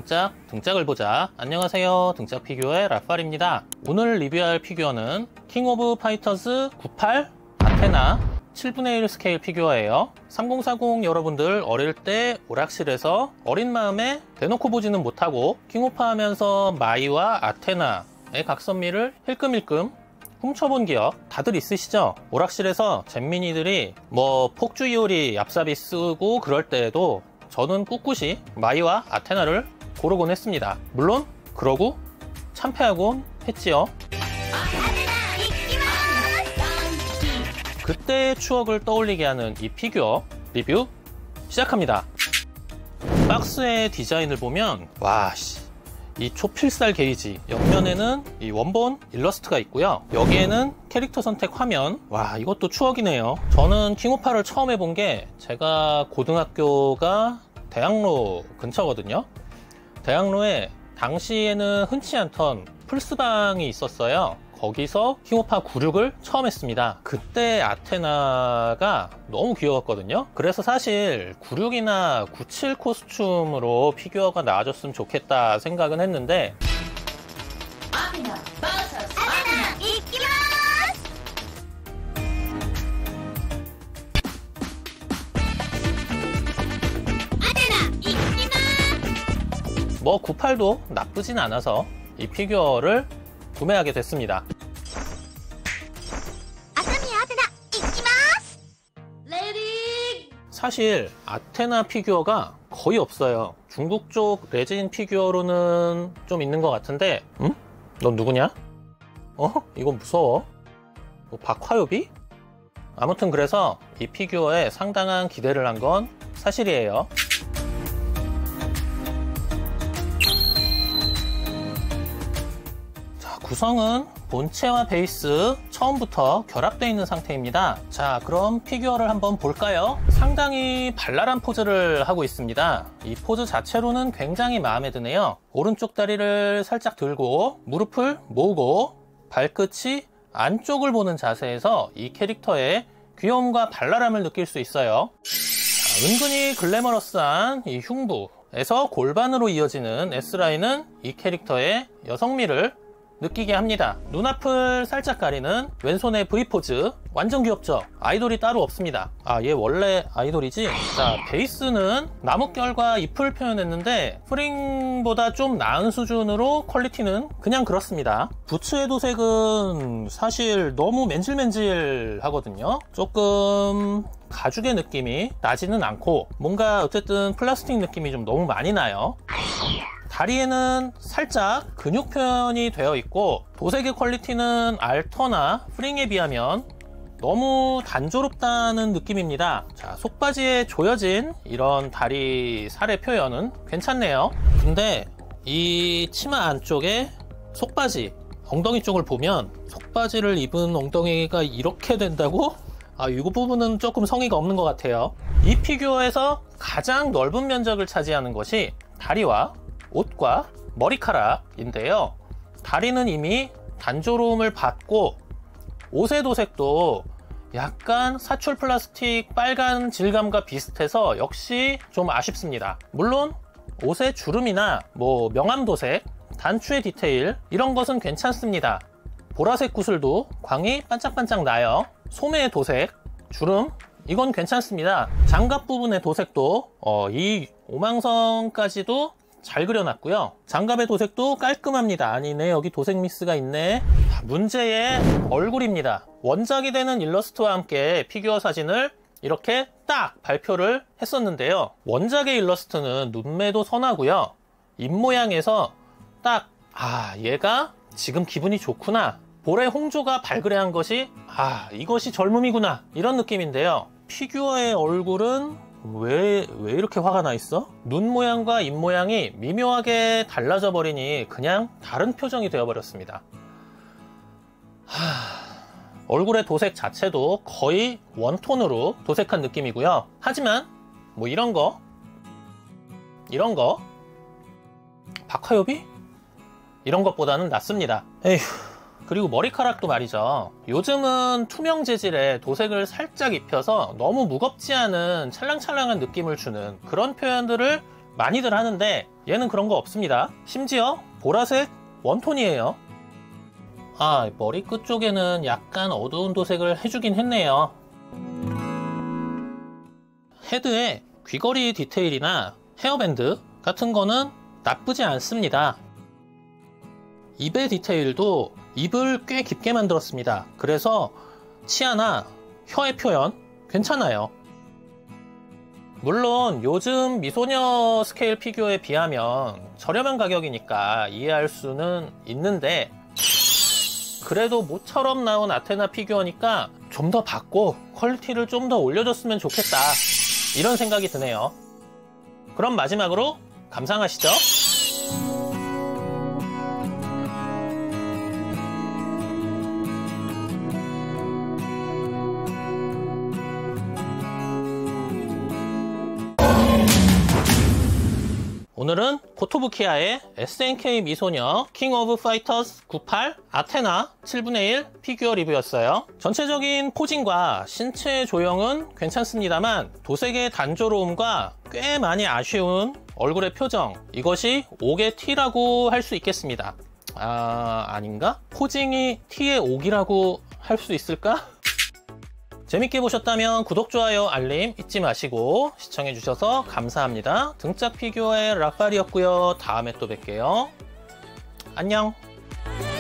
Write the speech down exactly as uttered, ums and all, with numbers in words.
등짝, 등짝을 보자. 안녕하세요, 등짝 피규어의 라팔입니다. 오늘 리뷰할 피규어는 킹 오브 파이터즈 구십팔 아테나 칠분의 일 스케일 피규어예요. 삼공사공 여러분들 어릴 때 오락실에서 어린 마음에 대놓고 보지는 못하고 킹오파 하면서 마이와 아테나의 각선미를 힐끔힐끔 훔쳐본 기억 다들 있으시죠? 오락실에서 잼민이들이 뭐 폭주 이오리 얍삽이 쓰고 그럴 때에도 저는 꿋꿋이 마이와 아테나를 고르곤 했습니다. 물론 그러고 참패하곤 했지요. 그때의 추억을 떠올리게 하는 이 피규어 리뷰 시작합니다. 박스의 디자인을 보면 와 씨, 이 초필살 게이지 옆면에는 이 원본 일러스트가 있고요. 여기에는 캐릭터 선택 화면. 와, 이것도 추억이네요. 저는 킹오파를 처음 해본 게 제가 고등학교가 대학로 근처거든요. 대학로에 당시에는 흔치 않던 플스방이 있었어요. 거기서 킹오파 구십육을 처음 했습니다. 그때 아테나가 너무 귀여웠거든요. 그래서 사실 구십육이나 구십칠 코스튬으로 피규어가 나와줬으면 좋겠다 생각은 했는데 아테나 버서스 아테나 이키마스! 아테나 이키마스! 뭐 구십팔도 나쁘진 않아서 이 피규어를 구매하게 됐습니다. 사실 아테나 피규어가 거의 없어요. 중국 쪽 레진 피규어로는 좀 있는 것 같은데 응? 넌 누구냐? 어? 이건 무서워. 뭐 박화요비? 아무튼 그래서 이 피규어에 상당한 기대를 한 건 사실이에요. 구성은 본체와 베이스 처음부터 결합되어 있는 상태입니다. 자, 그럼 피규어를 한번 볼까요? 상당히 발랄한 포즈를 하고 있습니다. 이 포즈 자체로는 굉장히 마음에 드네요. 오른쪽 다리를 살짝 들고 무릎을 모으고 발끝이 안쪽을 보는 자세에서 이 캐릭터의 귀여움과 발랄함을 느낄 수 있어요. 자, 은근히 글래머러스한 이 흉부에서 골반으로 이어지는 S라인은 이 캐릭터의 여성미를 느끼게 합니다. 눈앞을 살짝 가리는 왼손의 V포즈 완전 귀엽죠? 아이돌이 따로 없습니다. 아, 얘 원래 아이돌이지? 자, 베이스는 나뭇결과 잎을 표현했는데 프링보다 좀 나은 수준으로 퀄리티는 그냥 그렇습니다. 부츠의 도색은 사실 너무 맨질맨질 하거든요. 조금 가죽의 느낌이 나지는 않고 뭔가 어쨌든 플라스틱 느낌이 좀 너무 많이 나요. 다리에는 살짝 근육 표현이 되어 있고 도색의 퀄리티는 알터나 프링에 비하면 너무 단조롭다는 느낌입니다. 자, 속바지에 조여진 이런 다리 살의 표현은 괜찮네요. 근데 이 치마 안쪽에 속바지 엉덩이 쪽을 보면 속바지를 입은 엉덩이가 이렇게 된다고? 아, 이 부분은 조금 성의가 없는 것 같아요. 이 피규어에서 가장 넓은 면적을 차지하는 것이 다리와 옷과 머리카락인데요. 다리는 이미 단조로움을 받고 옷의 도색도 약간 사출 플라스틱 빨간 질감과 비슷해서 역시 좀 아쉽습니다. 물론 옷의 주름이나 뭐 명암 도색, 단추의 디테일 이런 것은 괜찮습니다. 보라색 구슬도 광이 반짝반짝 나요. 소매의 도색, 주름 이건 괜찮습니다. 장갑 부분의 도색도 어, 이 오망성까지도 잘 그려놨고요. 장갑의 도색도 깔끔합니다. 아니네, 여기 도색 미스가 있네. 문제의 얼굴입니다. 원작이 되는 일러스트와 함께 피규어 사진을 이렇게 딱 발표를 했었는데요. 원작의 일러스트는 눈매도 선하고요. 입모양에서 딱 아, 얘가 지금 기분이 좋구나, 볼에 홍조가 발그레한 것이 아, 이것이 젊음이구나, 이런 느낌인데요. 피규어의 얼굴은 왜, 왜 이렇게 화가 나 있어? 눈 모양과 입 모양이 미묘하게 달라져 버리니 그냥 다른 표정이 되어 버렸습니다. 하... 얼굴의 도색 자체도 거의 원톤으로 도색한 느낌이고요. 하지만 뭐 이런 거 이런 거 박화요비? 이런 것보다는 낫습니다. 에휴. 그리고 머리카락도 말이죠. 요즘은 투명 재질의 도색을 살짝 입혀서 너무 무겁지 않은 찰랑찰랑한 느낌을 주는 그런 표현들을 많이들 하는데 얘는 그런 거 없습니다. 심지어 보라색 원톤이에요. 아, 머리 끝 쪽에는 약간 어두운 도색을 해주긴 했네요. 헤드에 귀걸이 디테일이나 헤어밴드 같은 거는 나쁘지 않습니다. 입의 디테일도 입을 꽤 깊게 만들었습니다. 그래서 치아나 혀의 표현 괜찮아요. 물론 요즘 미소녀 스케일 피규어에 비하면 저렴한 가격이니까 이해할 수는 있는데, 그래도 모처럼 나온 아테나 피규어니까 좀 더 받고 퀄리티를 좀 더 올려줬으면 좋겠다, 이런 생각이 드네요. 그럼 마지막으로 감상하시죠. 오늘은 코토부키아의 에스엔케이 미소녀 킹 오브 파이터스 구십팔 아테나 칠분의 일 피규어 리뷰였어요. 전체적인 포징과 신체 조형은 괜찮습니다만 도색의 단조로움과 꽤 많이 아쉬운 얼굴의 표정, 이것이 옥의 T라고 할 수 있겠습니다. 아, 아닌가? 포징이 T의 옥이라고 할 수 있을까? 재밌게 보셨다면 구독, 좋아요, 알림 잊지 마시고 시청해주셔서 감사합니다. 등짝 피규어의 라팔이었고요. 다음에 또 뵐게요. 안녕.